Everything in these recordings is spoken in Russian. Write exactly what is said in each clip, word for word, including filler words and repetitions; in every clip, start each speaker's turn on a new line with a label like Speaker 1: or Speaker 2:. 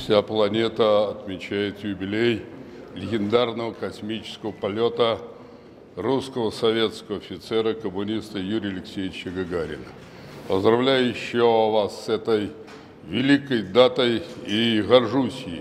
Speaker 1: Вся планета отмечает юбилей легендарного космического полета русского советского офицера, коммуниста Юрия Алексеевича Гагарина. Поздравляю еще вас с этой великой датой и горжусь ей.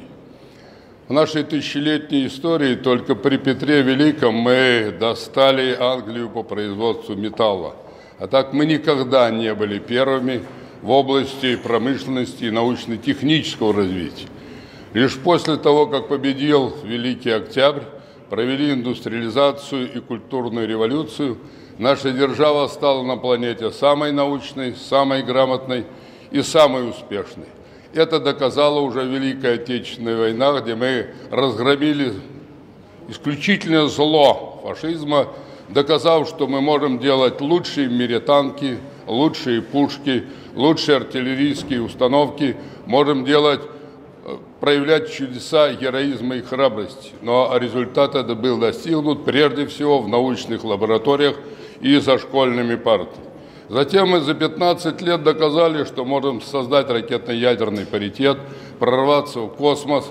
Speaker 1: В нашей тысячелетней истории только при Петре Великом мы достали Англию по производству металла. А так мы никогда не были первыми в области промышленности и научно-технического развития. Лишь после того, как победил Великий Октябрь, провели индустриализацию и культурную революцию, наша держава стала на планете самой научной, самой грамотной и самой успешной. Это доказала уже Великая Отечественная война, где мы разгромили исключительное зло фашизма, доказав, что мы можем делать лучшие в мире танки, лучшие пушки, лучшие артиллерийские установки, можем делать, проявлять чудеса героизма и храбрости. Но результат этот был достигнут прежде всего в научных лабораториях и за школьными партами. Затем мы за пятнадцать лет доказали, что можем создать ракетно-ядерный паритет, прорваться в космос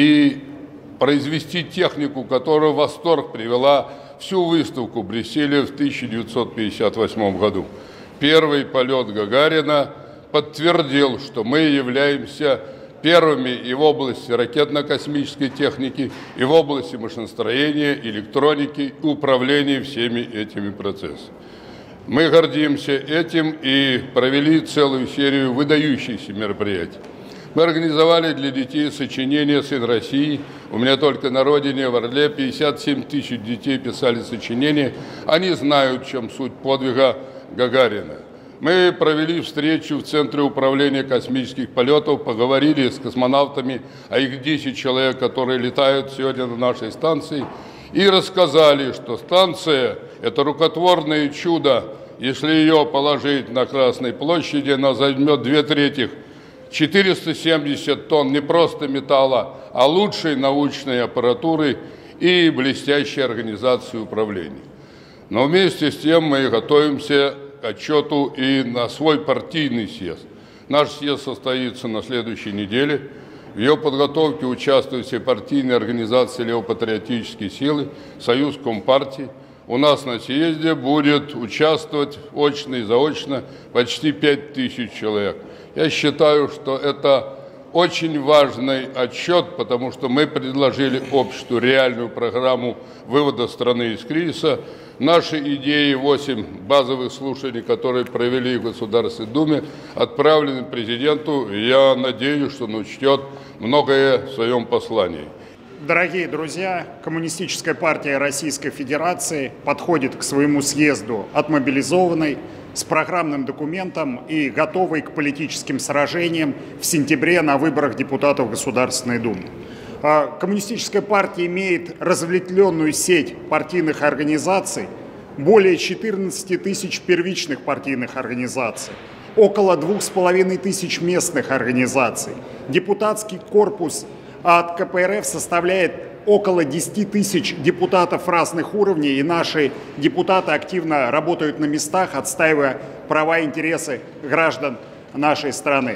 Speaker 1: и произвести технику, которая в восторг привела всю выставку в Брюсселе в тысяча девятьсот пятьдесят восьмом году. Первый полет Гагарина подтвердил, что мы являемся первыми и в области ракетно-космической техники, и в области машиностроения, электроники и управления всеми этими процессами. Мы гордимся этим и провели целую серию выдающихся мероприятий. Мы организовали для детей сочинения «Сын России». У меня только на родине, в Орле, пятьдесят семь тысяч детей писали сочинения. Они знают, в чем суть подвига Гагарина. Мы провели встречу в Центре управления космических полетов, поговорили с космонавтами, а их десять человек, которые летают сегодня на нашей станции, и рассказали, что станция – это рукотворное чудо. Если ее положить на Красной площади, она займет две трети, четыреста семьдесят тонн не просто металла, а лучшей научной аппаратуры и блестящей организации управления. Но вместе с тем мы готовимся к отчету и на свой партийный съезд. Наш съезд состоится на следующей неделе. В ее подготовке участвуют все партийные организации левопатриотические силы, Союз Компартии. У нас на съезде будет участвовать очно и заочно почти пять тысяч человек. Я считаю, что это очень важный отчет, потому что мы предложили обществу реальную программу вывода страны из кризиса. Наши идеи, восемь базовых слушаний, которые провели в Государственной Думе, отправлены президенту. И я надеюсь, что он учтет многое в своем послании.
Speaker 2: Дорогие друзья, Коммунистическая партия Российской Федерации подходит к своему съезду отмобилизованной, с программным документом и готовой к политическим сражениям в сентябре на выборах депутатов Государственной Думы. Коммунистическая партия имеет разветвленную сеть партийных организаций, более четырнадцати тысяч первичных партийных организаций, около двух с половиной тысяч местных организаций. Депутатский корпус от ка пэ эр эф составляет около десяти тысяч депутатов разных уровней, и наши депутаты активно работают на местах, отстаивая права и интересы граждан нашей страны.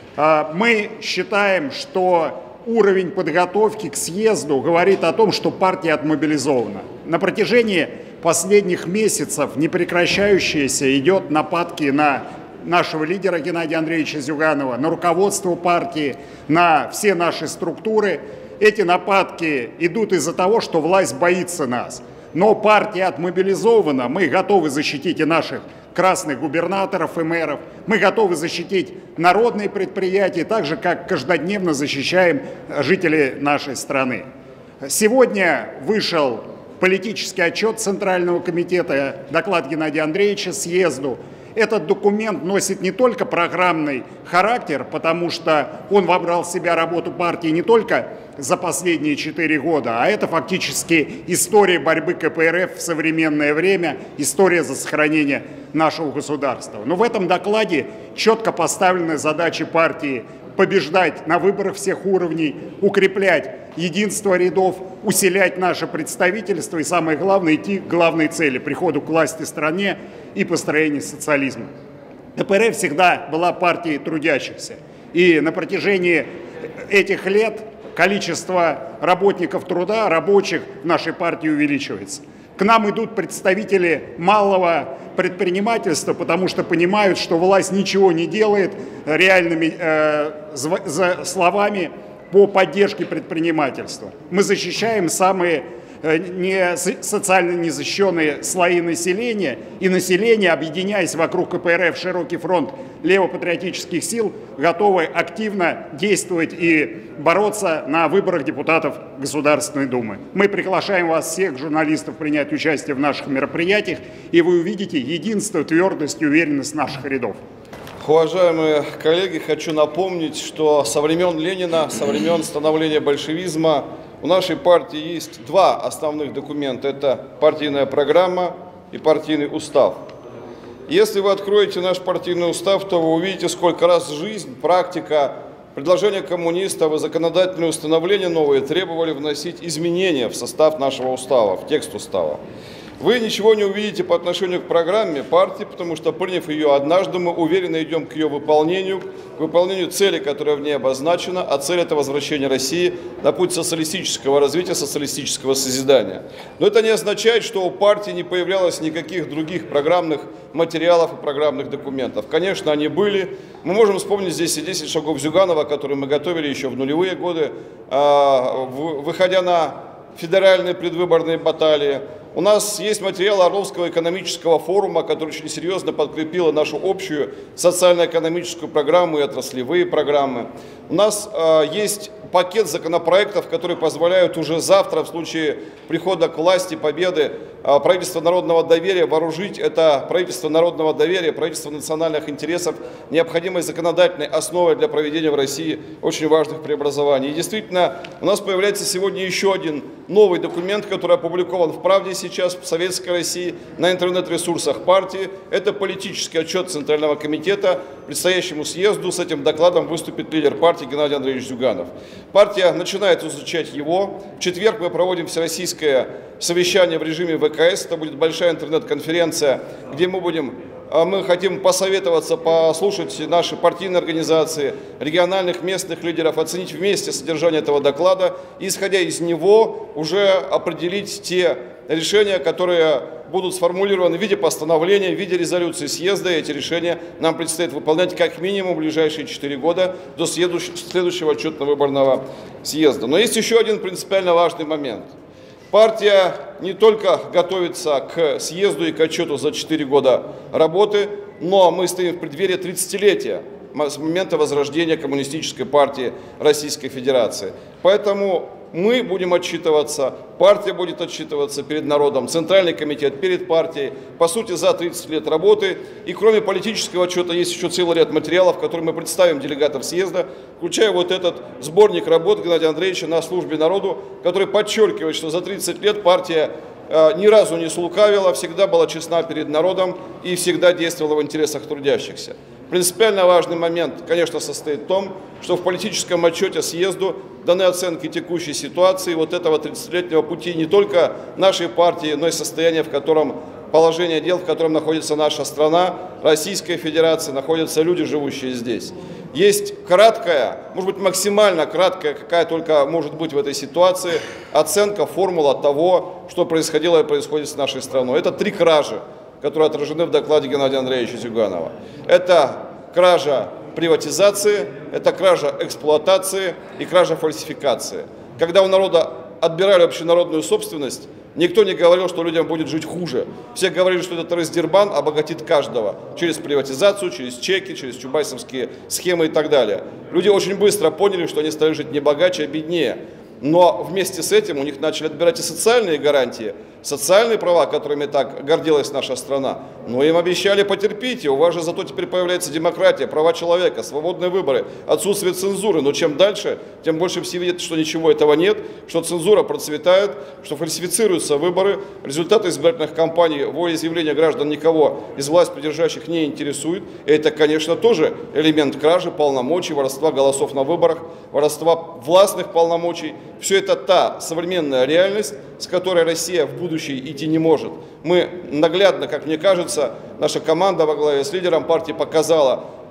Speaker 2: Мы считаем, что уровень подготовки к съезду говорит о том, что партия отмобилизована. На протяжении последних месяцев непрекращающиеся идет нападки на нашего лидера Геннадия Андреевича Зюганова, на руководство партии, на все наши структуры. Эти нападки идут из-за того, что власть боится нас. Но партия отмобилизована, мы готовы защитить и наших красных губернаторов и мэров, мы готовы защитить народные предприятия, так же, как каждодневно защищаем жителей нашей страны. Сегодня вышел политический отчет Центрального комитета, доклад Геннадия Андреевича съезду. Этот документ носит не только программный характер, потому что он вобрал в себя работу партии не только за последние четыре года, а это фактически история борьбы ка пэ эр эф в современное время, история за сохранение нашего государства. Но в этом докладе четко поставлены задачи партии: побеждать на выборах всех уровней, укреплять единство рядов, усилять наше представительство и, самое главное, идти к главной цели – приходу к власти в стране и построению социализма. ка пэ эр эф всегда была партией трудящихся. И на протяжении этих лет количество работников труда, рабочих в нашей партии увеличивается. К нам идут представители малого предпринимательства, потому что понимают, что власть ничего не делает реальными э, за словами по поддержке предпринимательства. Мы защищаем самые э, не, социально незащищенные слои населения, и население, объединяясь вокруг ка пэ эр эф «Широкий фронт левопатриотических сил», готовы активно действовать и бороться на выборах депутатов Государственной Думы. Мы приглашаем вас, всех журналистов, принять участие в наших мероприятиях, и вы увидите единство, твердость и уверенность наших рядов.
Speaker 3: Уважаемые коллеги, хочу напомнить, что со времен Ленина, со времен становления большевизма у нашей партии есть два основных документа. Это партийная программа и партийный устав. Если вы откроете наш партийный устав, то вы увидите, сколько раз жизнь, практика, предложения коммунистов и законодательные установления новые требовали вносить изменения в состав нашего устава, в текст устава. Вы ничего не увидите по отношению к программе партии, потому что, приняв ее однажды, мы уверенно идем к ее выполнению, к выполнению цели, которая в ней обозначена, а цель – это возвращение России на путь социалистического развития, социалистического созидания. Но это не означает, что у партии не появлялось никаких других программных материалов и программных документов. Конечно, они были. Мы можем вспомнить здесь и десять шагов Зюганова, которые мы готовили еще в нулевые годы, выходя на федеральные предвыборные баталии. У нас есть материал Орловского экономического форума, который очень серьезно подкрепила нашу общую социально-экономическую программу и отраслевые программы. У нас э, есть пакет законопроектов, которые позволяют уже завтра, в случае прихода к власти, победы, э, правительство народного доверия вооружить это правительство народного доверия, правительство национальных интересов, необходимой законодательной основой для проведения в России очень важных преобразований. И действительно, у нас появляется сегодня еще один новый документ, который опубликован в «Правде» сейчас в Советской России, на интернет-ресурсах партии. Это политический отчет Центрального комитета предстоящему съезду. С этим докладом выступит лидер партии Геннадий Андреевич Зюганов. Партия начинает изучать его. В четверг мы проводим всероссийское совещание в режиме вэ ка эс. Это будет большая интернет-конференция, где мы будем... Мы хотим посоветоваться, послушать наши партийные организации, региональных, местных лидеров, оценить вместе содержание этого доклада и, исходя из него, уже определить те решения, которые будут сформулированы в виде постановления, в виде резолюции съезда. И эти решения нам предстоит выполнять как минимум в ближайшие четыре года до следующего отчетно-выборного съезда. Но есть еще один принципиально важный момент. Партия не только готовится к съезду и к отчету за четыре года работы, но мы стоим в преддверии тридцатилетия с момента возрождения Коммунистической партии Российской Федерации. Поэтому мы будем отчитываться, партия будет отчитываться перед народом, Центральный комитет перед партией, по сути, за тридцать лет работы. И кроме политического отчета есть еще целый ряд материалов, которые мы представим делегатам съезда, включая вот этот сборник работ Геннадия Андреевича «На службе народу», который подчеркивает, что за тридцать лет партия э, ни разу не слукавила, всегда была честна перед народом и всегда действовала в интересах трудящихся. Принципиально важный момент, конечно, состоит в том, что в политическом отчете съезду даны оценки текущей ситуации, вот этого тридцатилетнего пути не только нашей партии, но и состояния, в котором положение дел, в котором находится наша страна, Российская Федерация, находятся люди, живущие здесь. Есть краткая, может быть максимально краткая, какая только может быть в этой ситуации, оценка, формула того, что происходило и происходит с нашей страной. Это три кражи, которые отражены в докладе Геннадия Андреевича Зюганова. Это кража приватизации, это кража эксплуатации и кража фальсификации. Когда у народа отбирали общенародную собственность, никто не говорил, что людям будет жить хуже. Все говорили, что этот Росдербан обогатит каждого через приватизацию, через чеки, через чубайсовские схемы и так далее. Люди очень быстро поняли, что они стали жить не богаче, а беднее. Но вместе с этим у них начали отбирать и социальные гарантии, социальные права, которыми так гордилась наша страна. Но им обещали: потерпите, у вас же зато теперь появляется демократия, права человека, свободные выборы, отсутствие цензуры. Но чем дальше, тем больше все видят, что ничего этого нет, что цензура процветает, что фальсифицируются выборы, результаты избирательных кампаний, волеизъявления граждан никого из власть придержащих не интересует. И это, конечно, тоже элемент кражи, полномочий, воровства голосов на выборах, воровства властных полномочий. Все это та современная реальность, с которой Россия в будущее идти не может. Мы наглядно, как мне кажется, наша команда во главе с лидером партии показала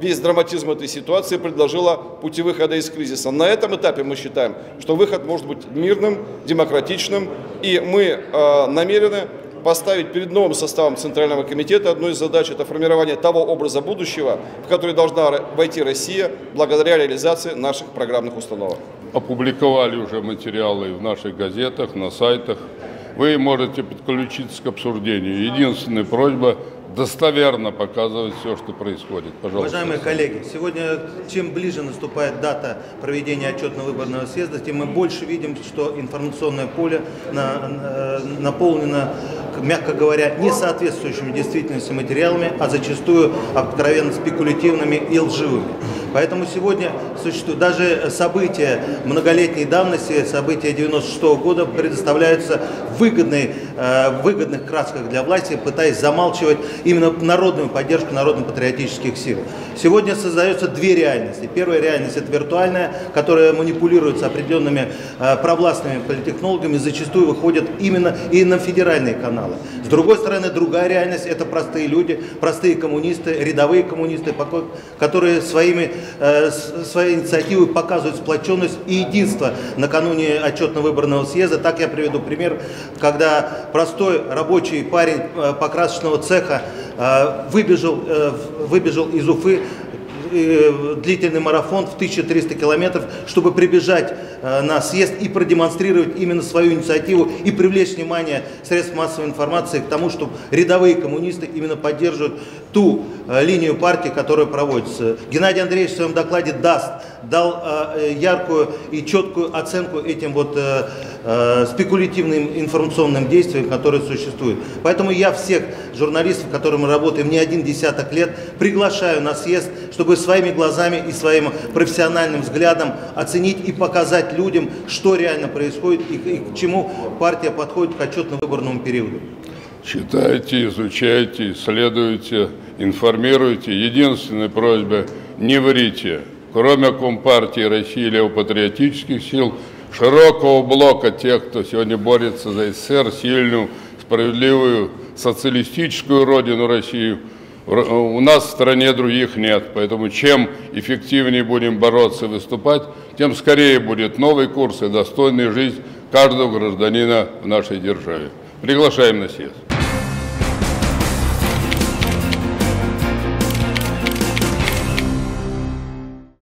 Speaker 3: весь драматизм этой ситуации, предложила пути выхода из кризиса. На этом этапе мы считаем, что выход может быть мирным, демократичным, и мы э, намерены поставить перед новым составом Центрального комитета одну из задач – это формирование того образа будущего, в который должна войти Россия благодаря реализации наших программных установок.
Speaker 1: Опубликовали уже материалы в наших газетах, на сайтах. Вы можете подключиться к обсуждению. Единственная просьба – достоверно показывать все, что происходит. Пожалуйста.
Speaker 4: Уважаемые коллеги, сегодня, чем ближе наступает дата проведения отчетно-выборного съезда, тем мы больше видим, что информационное поле на, на, наполнено, мягко говоря, не соответствующими действительности материалами, а зачастую откровенно спекулятивными и лживыми. Поэтому сегодня существует даже события многолетней давности, события девяносто шестого года предоставляются в выгодной, э, выгодных красках для власти, пытаясь замалчивать именно народную поддержку народно-патриотических сил. Сегодня создаются две реальности. Первая реальность – это виртуальная, которая манипулируется определенными э, провластными политтехнологами, зачастую выходит именно и на федеральные каналы. С другой стороны, другая реальность – это простые люди, простые коммунисты, рядовые коммунисты, которые своими, э, своей инициативой показывают сплоченность и единство накануне отчетно-выборного съезда. Так я приведу пример, когда простой рабочий парень э, покрасочного цеха э, выбежал, э, выбежал из Уфы, длительный марафон в тысячу триста километров, чтобы прибежать на съезд и продемонстрировать именно свою инициативу и привлечь внимание средств массовой информации к тому, что рядовые коммунисты именно поддерживают ту линию партии, которая проводится. Геннадий Андреевич в своем докладе даст, дал яркую и четкую оценку этим вот спекулятивным информационным действиям, которые существуют. Поэтому я всех журналистов, с которыми мы работаем не один десяток лет, приглашаю на съезд, чтобы своими глазами и своим профессиональным взглядом оценить и показать людям, что реально происходит и, и к чему партия подходит к отчетно-выборному периоду.
Speaker 1: Читайте, изучайте, исследуйте, информируйте. Единственная просьба – не врите. Кроме Компартии России и левопатриотических сил, широкого блока тех, кто сегодня борется за СССР, сильную, справедливую, социалистическую родину Россию, у нас в стране других нет. Поэтому чем эффективнее будем бороться и выступать, тем скорее будет новый курс и достойная жизнь каждого гражданина в нашей державе. Приглашаем на съезд.